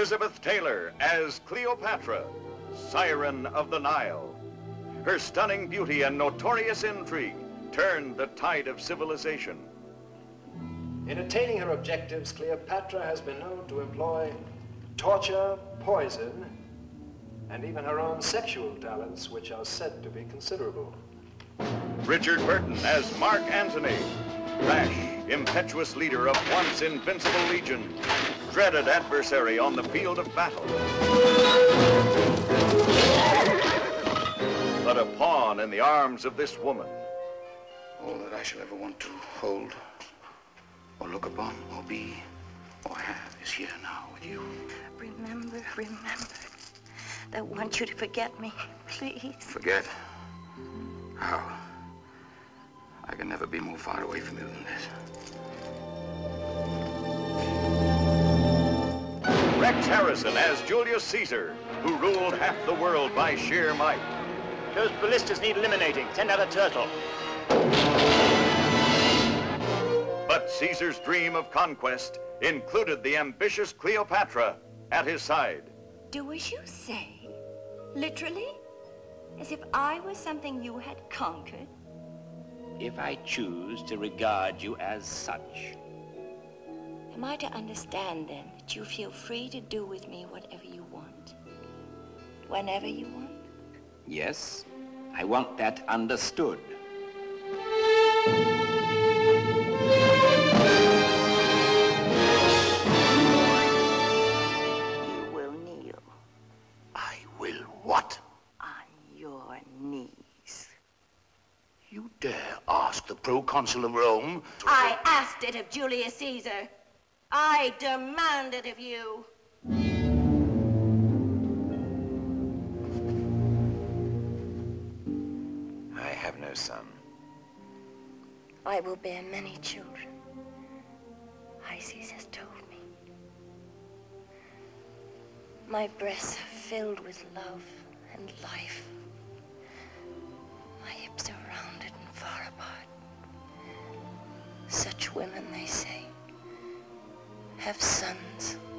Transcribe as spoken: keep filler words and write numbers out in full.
Elizabeth Taylor as Cleopatra, Siren of the Nile. Her stunning beauty and notorious intrigue turned the tide of civilization. In attaining her objectives, Cleopatra has been known to employ torture, poison, and even her own sexual talents, which are said to be considerable. Richard Burton as Mark Antony, rash, impetuous leader of once invincible legion, dreaded adversary on the field of battle. But a pawn in the arms of this woman. All that I shall ever want to hold, or look upon, or be, or have is here now with you. Remember, remember, I want you to forget me, please. Forget? How? I can never be more far away from you than this. Rex Harrison as Julius Caesar, who ruled half the world by sheer might. Those ballistas need eliminating. Send out a turtle. But Caesar's dream of conquest included the ambitious Cleopatra at his side. Do as you say? Literally? As if I was something you had conquered? If I choose to regard you as such. Am I to understand, then, that you feel free to do with me whatever you want? Whenever you want? Yes, I want that understood. You will kneel. I will what? On your knees. You dare ask the proconsul of Rome? To... I asked it of Julius Caesar. I demand it of you. I have no son. I will bear many children. Isis has told me. My breasts are filled with love and life. My hips are rounded and far apart. Such women, they say, have sons